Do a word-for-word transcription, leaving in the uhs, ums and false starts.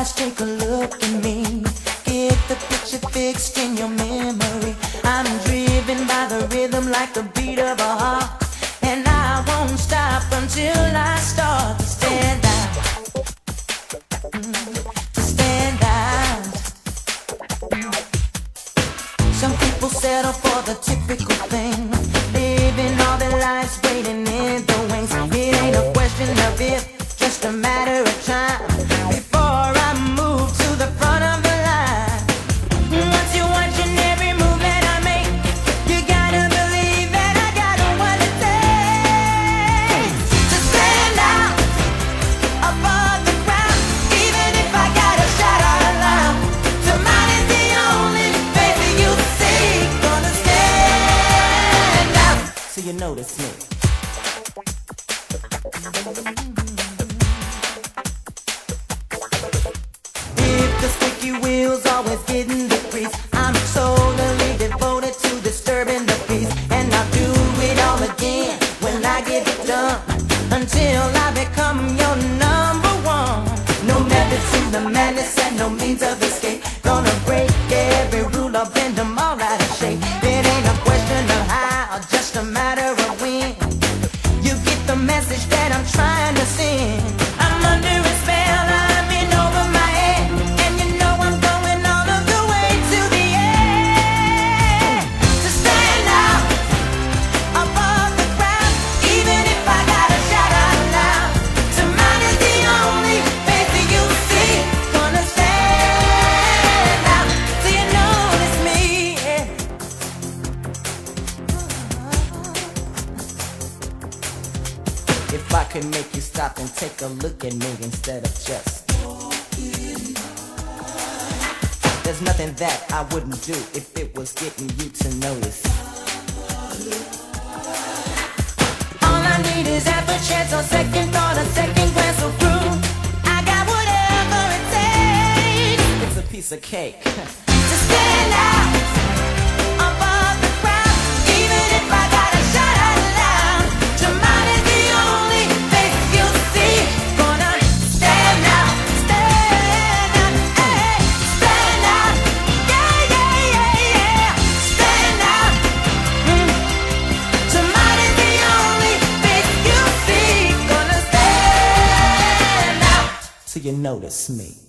eyes, take a look at me. Get the picture fixed in your memory. I'm driven by the rhythm like the beat of a heart, and I won't stop until I start to stand out, to stand out. Some people settle for the typical thing, living all their lives waiting in the wings. It ain't a question of if, just a matter of time before I move to the front of the line. Once you're watching every move that I make, you gotta believe that I got what it takes to stand out above the crowd. Even if I gotta shout out loud, tomorrow is the only face that you see. Gonna stand out so you notice me. The squeaky wheels always getting the grease. I'm totally devoted to disturbing the peace, and I'll do it all again when I get it done, until I become your number one. No method to the madness and no means of escape. Gonna break every rule or bend them all out of shape. It ain't a question of how, just a matter of when. You get the message that I'm trying to send. I'm under a spell, I'm in over my head, and you know I'm going all of the way to the end. To stand out above the crowd, even if I gotta shout out loud. Tomorrow is the only face that you see. Gonna stand out so you notice me, yeah. If I could make you stop and take a look at me instead of just, there's nothing that I wouldn't do if it was getting you to notice. All I need is half a chance, or second thought, a second glance will prove I got whatever it takes. It's a piece of cake to stand out above the crowd, even if I gotta shout out loud. Tomorrow is the only face you'll see. Gonna stand out, stand out, hey, stand out, yeah, yeah, yeah, yeah, stand out. Mm. Tomorrow is the only face you'll see. Gonna stand out so you notice me.